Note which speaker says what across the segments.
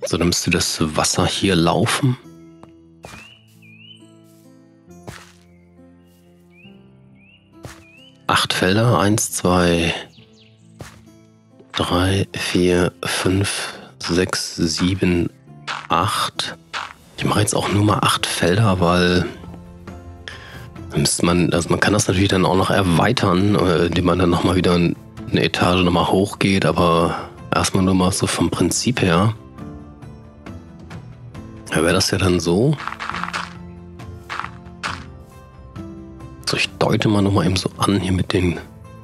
Speaker 1: So, dann müsste das Wasser hier laufen. Acht Felder. 1, 2, 3, 4, 5, 6, 7, 8. Ich mache jetzt auch nur mal 8 Felder, weil müsste man, also man kann das natürlich dann auch noch erweitern, indem man dann nochmal wieder eine Etage nochmal hochgeht, aber erstmal nur mal so vom Prinzip her. Ja, wäre das ja dann so. So, ich deute mal nochmal eben so an hier mit den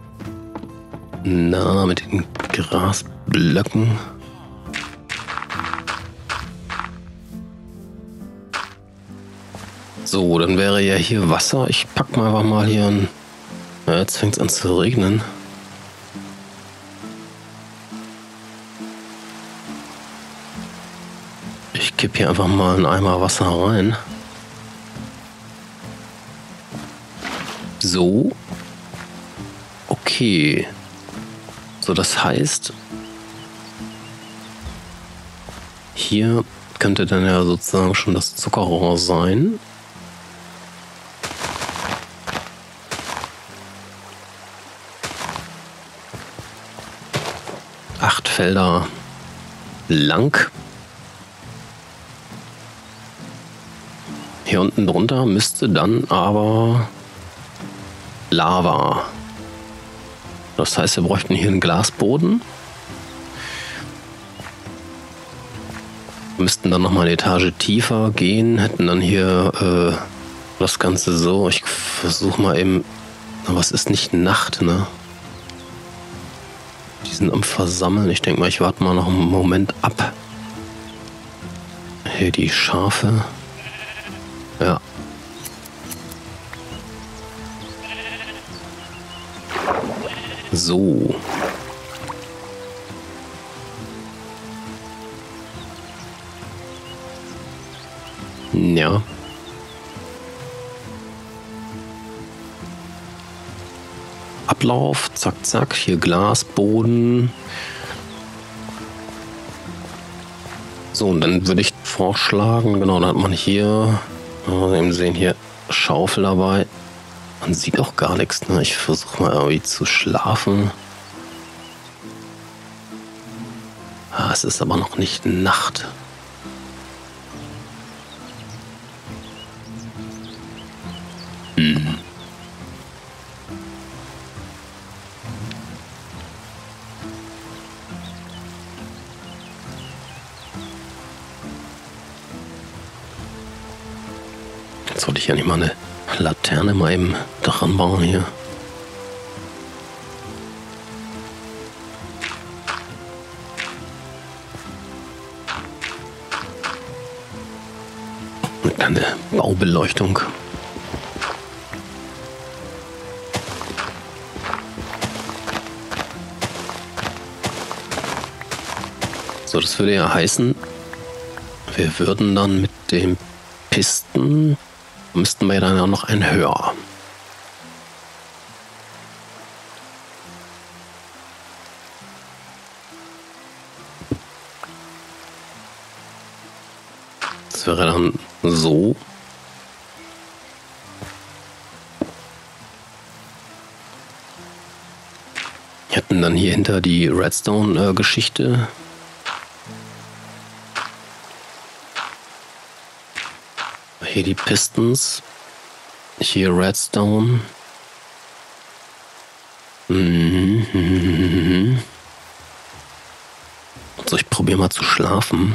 Speaker 1: Grasblöcken. So, dann wäre ja hier Wasser. Ich pack mal einfach mal hier ein... Ja, jetzt fängt es an zu regnen. Ich kipp hier einfach mal einen Eimer Wasser rein. So. Okay. So, das heißt, hier könnte dann ja sozusagen schon das Zuckerrohr sein. Acht Felder lang. Hier unten drunter müsste dann aber Lava. Das heißt, wir bräuchten hier einen Glasboden. Wir müssten dann nochmal eine Etage tiefer gehen, hätten dann hier das Ganze so. Ich versuche mal eben, aber es ist nicht Nacht, ne? Die sind am Versammeln. Ich denke mal, ich warte mal noch einen Moment ab. Hier die Schafe. Ja. So. Ja. Ablauf, zack, zack, hier Glasboden. So, und dann würde ich vorschlagen, genau, dann hat man hier, eben sehen hier Schaufel dabei. Man sieht auch gar nichts, ne? Ich versuche mal irgendwie zu schlafen. Ah, es ist aber noch nicht Nacht. Jetzt sollte ich ja nicht mal eine Laterne mal eben dran bauen hier. Eine kleine Baubeleuchtung. So, das würde ja heißen, wir würden dann mit dem Pisten müssten wir dann ja noch ein höher. Das wäre dann so. Wir hätten dann hier hinter die Redstone-Geschichte. Hier die Pistons. Hier Redstone. So, ich probiere mal zu schlafen.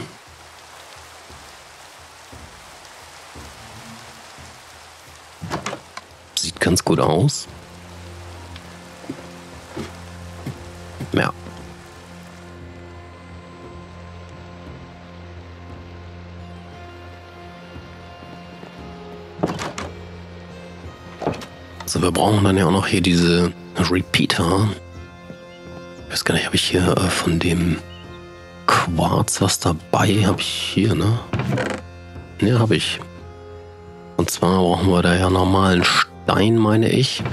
Speaker 1: Sieht ganz gut aus. Ja. So, wir brauchen dann ja auch noch hier diese Repeater. Ich weiß gar nicht, habe ich hier von dem Quarz was dabei? Habe ich hier, ne? Ne, habe ich. Und zwar brauchen wir da ja normalen Stein, meine ich.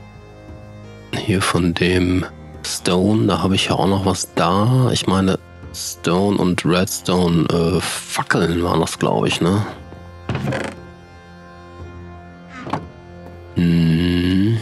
Speaker 1: Hier von dem Stone, da habe ich ja auch noch was da. Ich meine, Stone und Redstone Fackeln waren das, glaube ich, ne? Hm.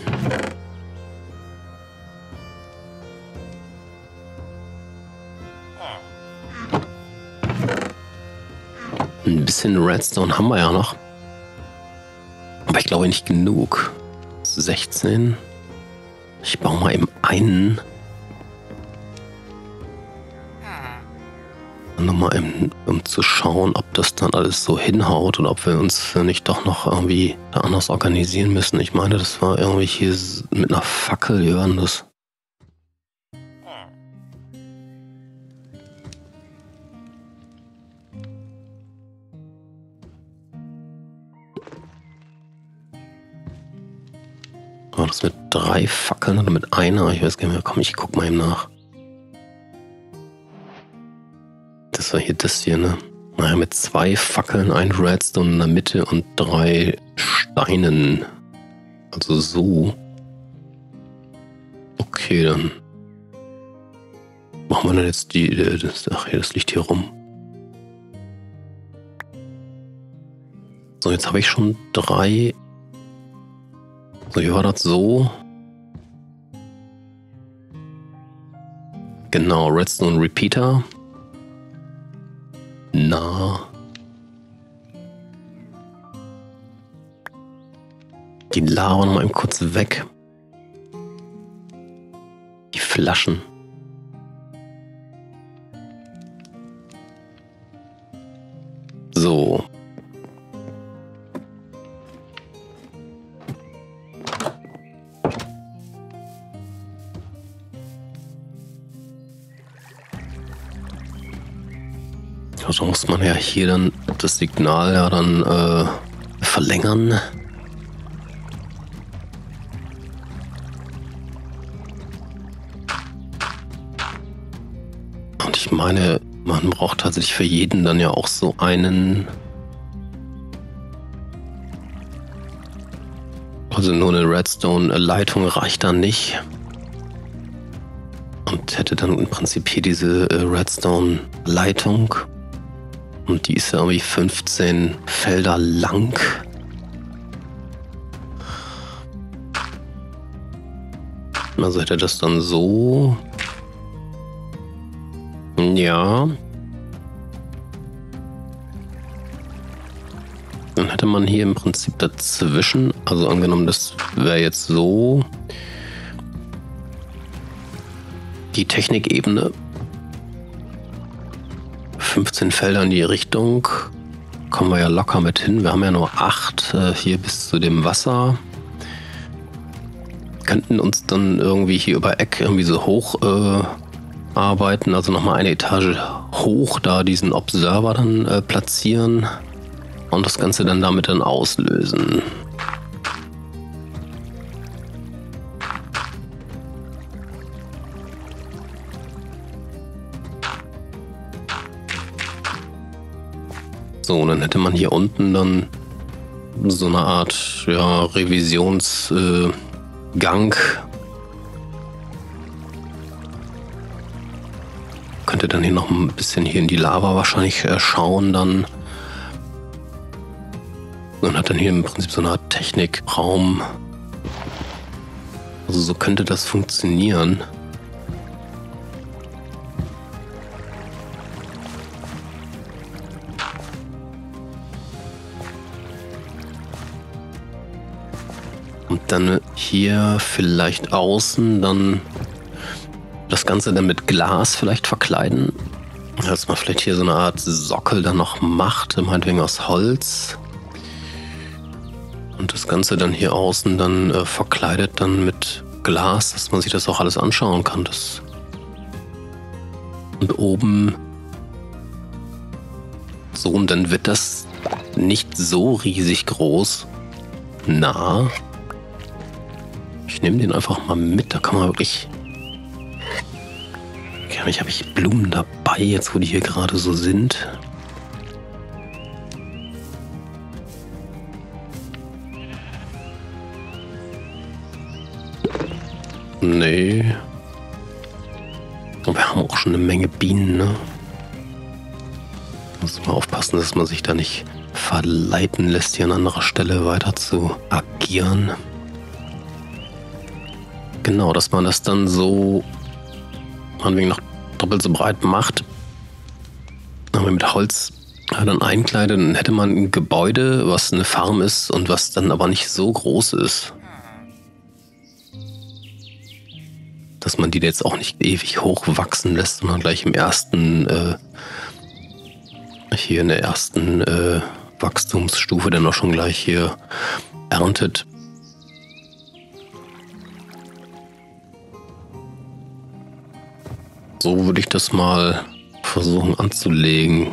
Speaker 1: Ein bisschen Redstone haben wir ja noch. Aber ich glaube nicht genug. 16. Ich baue mal eben einen. Nochmal eben, um zu schauen, ob das dann alles so hinhaut oder ob wir uns nicht doch noch irgendwie da anders organisieren müssen. Ich meine, das war irgendwie hier mit einer Fackel, wie war denn das? War das mit 3 Fackeln oder mit einer? Ich weiß gar nicht mehr. Komm, ich guck mal eben nach. Das war hier das hier, ne? Naja, mit 2 Fackeln, ein Redstone in der Mitte und 3 Steinen. Also so. Okay, dann machen wir dann jetzt ach ja, das liegt hier rum. So, jetzt habe ich schon 3. So, hier war das so. Genau, Redstone Repeater. Na. Die Lava noch mal eben kurz weg. Die Flaschen. So. Also muss man ja hier dann das Signal ja dann verlängern. Und ich meine, man braucht tatsächlich für jeden dann ja auch so einen. Also nur eine Redstone-Leitung reicht dann nicht. Und hätte dann im Prinzip hier diese Redstone-Leitung. Und die ist ja irgendwie 15 Felder lang. Also hätte das dann so. Ja. Dann hätte man hier im Prinzip dazwischen, also angenommen, das wäre jetzt so die Technikebene. 15 Felder in die Richtung. Kommen wir ja locker mit hin. Wir haben ja nur 8 hier bis zu dem Wasser. Könnten uns dann irgendwie hier über Eck irgendwie so hoch arbeiten. Also nochmal eine Etage hoch, da diesen Observer dann platzieren. Und das Ganze dann damit dann auslösen. So, und dann hätte man hier unten dann so eine Art Revisionsgang. Könnte dann hier noch ein bisschen hier in die Lava wahrscheinlich schauen dann. Und hat dann hier im Prinzip so eine Art Technikraum. Also so könnte das funktionieren. Und dann hier vielleicht außen dann das Ganze dann mit Glas vielleicht verkleiden. Dass man vielleicht hier so eine Art Sockel dann noch macht, meinetwegen aus Holz. Und das Ganze dann hier außen dann verkleidet dann mit Glas, dass man sich das auch alles anschauen kann. Und oben so, und dann wird das nicht so riesig groß. Na, ich nehme den einfach mal mit, da kann man wirklich... Okay, habe ich Blumen dabei, jetzt wo die hier gerade so sind. Nee. Und wir haben auch schon eine Menge Bienen, ne? Muss mal aufpassen, dass man sich da nicht verleiten lässt, hier an anderer Stelle weiter zu agieren. Genau, dass man das dann so meinetwegen noch doppelt so breit macht. Wenn man mit Holz dann einkleidet, dann hätte man ein Gebäude, was eine Farm ist und was dann aber nicht so groß ist. Dass man die jetzt auch nicht ewig hoch wachsen lässt, sondern gleich im ersten, hier in der ersten Wachstumsstufe dann auch schon gleich hier erntet. So würde ich das mal versuchen anzulegen.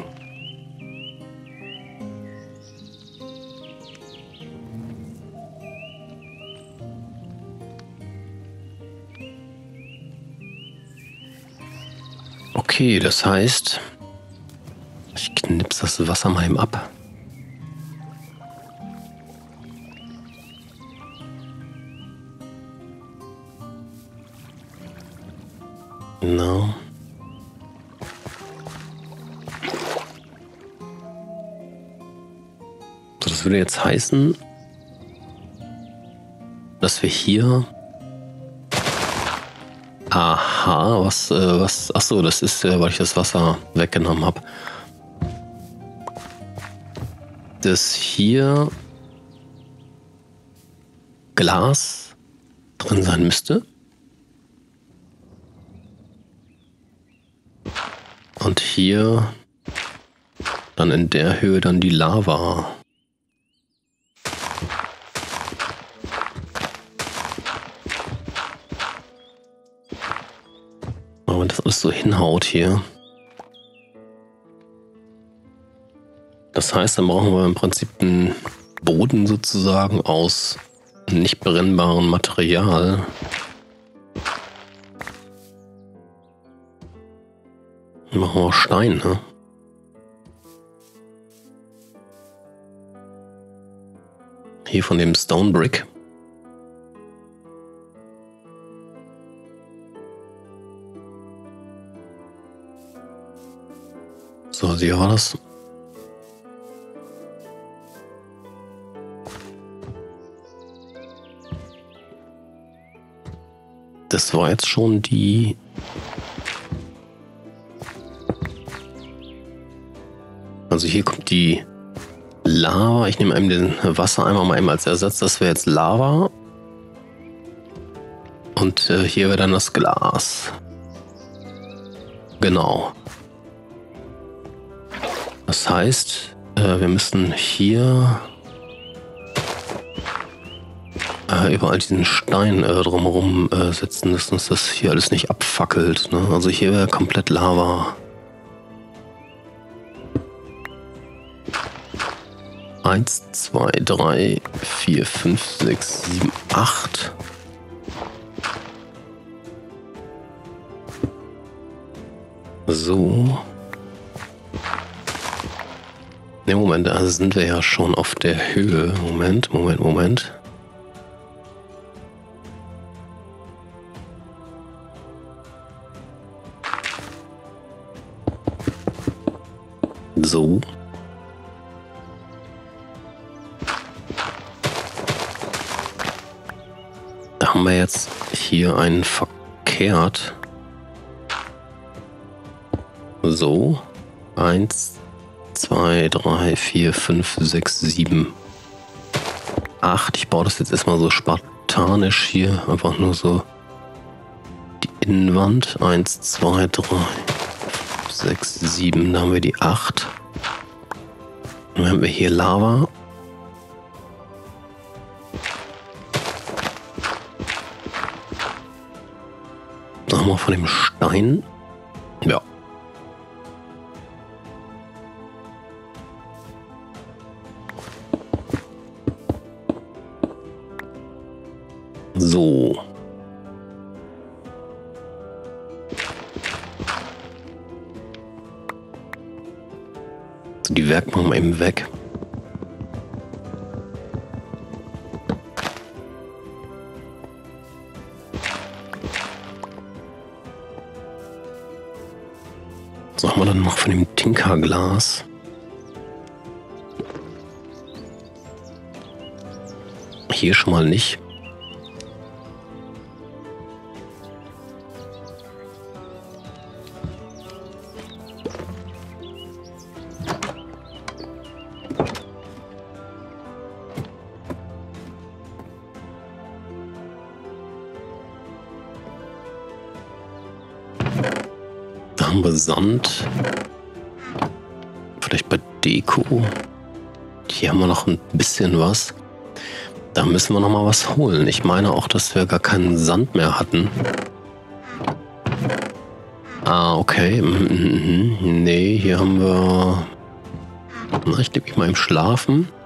Speaker 1: Okay, das heißt, ich knipse das Wasser mal eben ab. Genau. So, das würde jetzt heißen, dass wir hier... Aha, achso, das ist, weil ich das Wasser weggenommen habe. Dass hier Glas drin sein müsste. Und hier dann in der Höhe dann die Lava. Aber das alles so hinhaut hier. Das heißt, dann brauchen wir im Prinzip einen Boden sozusagen aus nicht brennbarem Material. Dann machen wir Stein, ne? Hier von dem Stone Brick. So, wie war das? Das war jetzt schon die... Also hier kommt die Lava. Ich nehme eben den Wassereimer mal eben als Ersatz. Das wäre jetzt Lava. Und hier wäre dann das Glas. Genau. Das heißt, wir müssen hier überall diesen Stein drumherum setzen, dass uns das hier alles nicht abfackelt. Ne? Also hier wäre komplett Lava. 1, 2, 3, 4, 5, 6, 7, 8. So. Ne, Moment, also sind wir ja schon auf der Höhe. Moment. So. Da haben wir jetzt hier einen verkehrt. So. 1, 2, 3, 4, 5, 6, 7, 8. Ich baue das jetzt erstmal so spartanisch hier. Einfach nur so die Innenwand. 1, 2, 3, 6, 7. Da haben wir die 8. Dann haben wir hier Lava. Dann haben wir von dem Stein. Ja. So. So, die Werk machen wir eben weg. So haben wir dann noch von dem Tinkerglas. hier schon mal nicht. Da haben wir Sand. Vielleicht bei Deko. Hier haben wir noch ein bisschen was. Da müssen wir noch mal was holen. Ich meine auch, dass wir gar keinen Sand mehr hatten. Ah, okay. Nee, hier haben wir... Na, ich nehme mich mal im Schlafen.